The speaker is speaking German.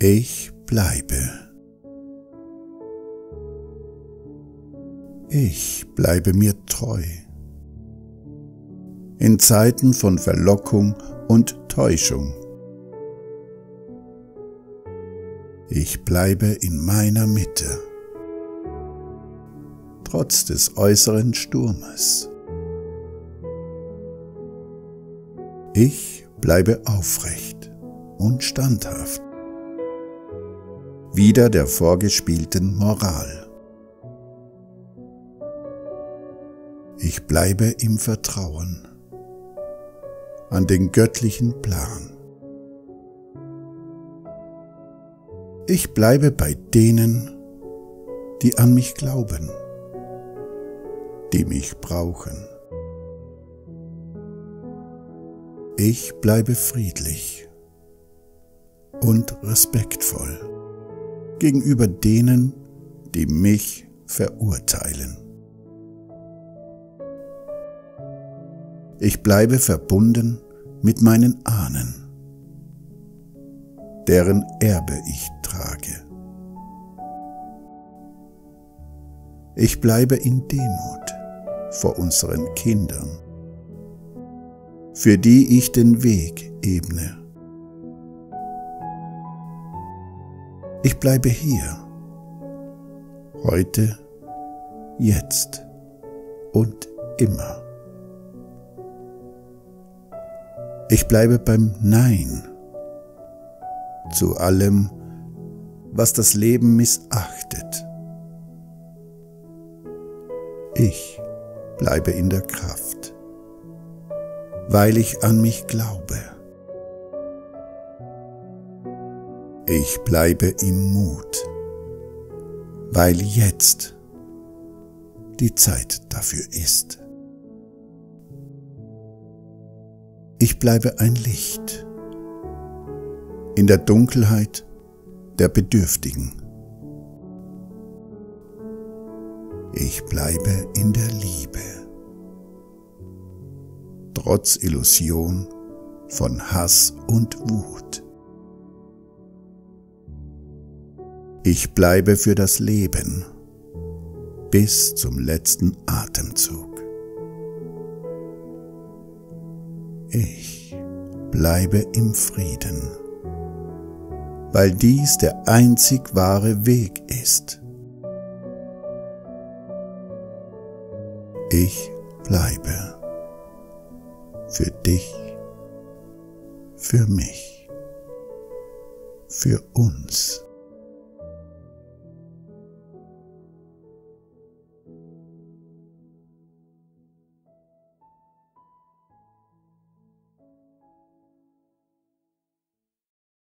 Ich bleibe. Ich bleibe mir treu. In Zeiten von Verlockung und Täuschung. Ich bleibe in meiner Mitte, trotz des äußeren Sturmes. Ich bleibe aufrecht und standhaft, wider der vorgespielten Moral. Ich bleibe im Vertrauen an den göttlichen Plan. Ich bleibe bei denen, die an mich glauben, die mich brauchen. Ich bleibe friedlich und respektvoll gegenüber denen, die mich verurteilen. Ich bleibe verbunden mit meinen Ahnen, deren Erbe ich trage. Ich bleibe in Demut vor unseren Kindern, für die ich den Weg ebne. Ich bleibe hier, heute, jetzt und immer. Ich bleibe beim Nein zu allem, was das Leben missachtet. Ich bleibe in der Kraft, weil ich an mich glaube. Ich bleibe im Mut, weil jetzt die Zeit dafür ist. Ich bleibe ein Licht in der Dunkelheit der Bedürftigen. Ich bleibe in der Liebe, trotz Illusion von Hass und Wut. Ich bleibe für das Leben bis zum letzten Atemzug. Ich bleibe im Frieden, weil dies der einzig wahre Weg ist. Ich bleibe für dich, für mich, für uns.